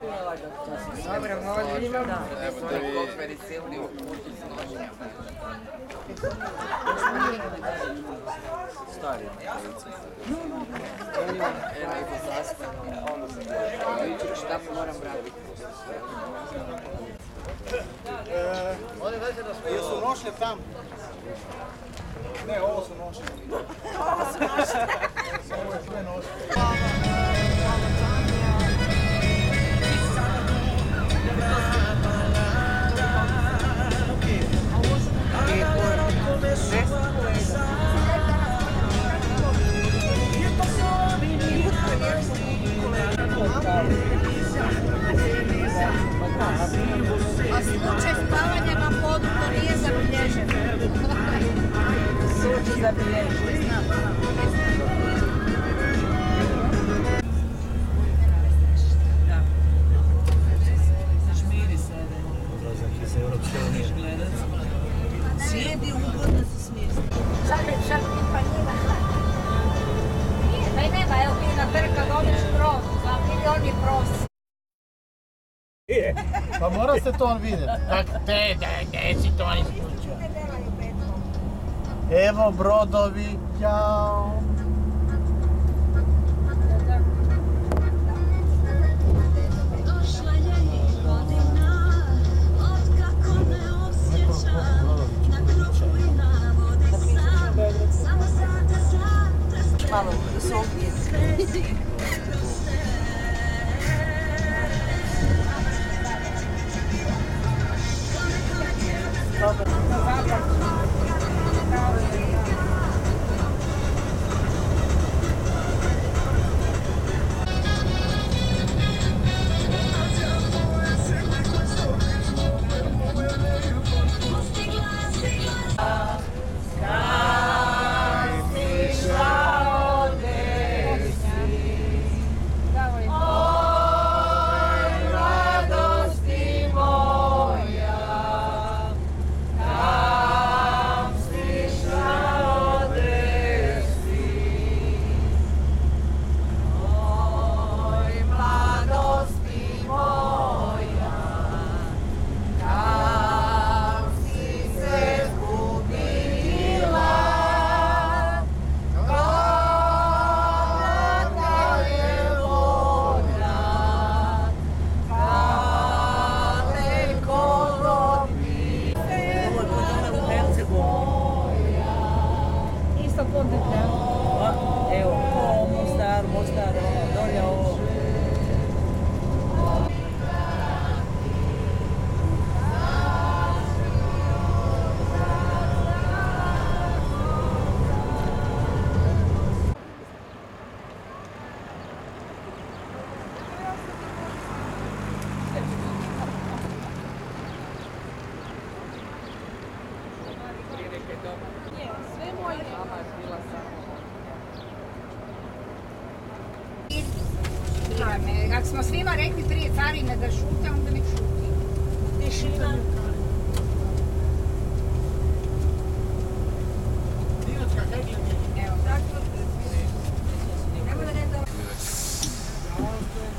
Dobro, možemo. Evo da vi... Stari. Šta moram raditi? Jesu nošlje tam? Ne, ovo su nošlje. Ovo su nošlje. Ovo je sve nošlje. A slučaj spavanja na podu to nije zabilježen. Slučaj zabilježen. Žmiri sebe. Sjedi ugodno se smijesti. Sad pa njima. Nije, pa i nema, evo ti na trka dobiješ pros, za milioni pros. Pa mora se to on vidjeti. Gdje si to on isključio? Evo brodovi, jao. Došla je i godina, otkako me osjećam, na kruhu i na vodi sam, samo sada znam, Malo da se opije. Ako smo svima rekli prije carine da šute, onda nek šuti. Tišina. Evo, tako. Nemo da ne do...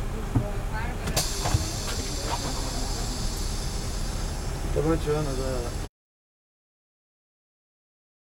To znači ono da...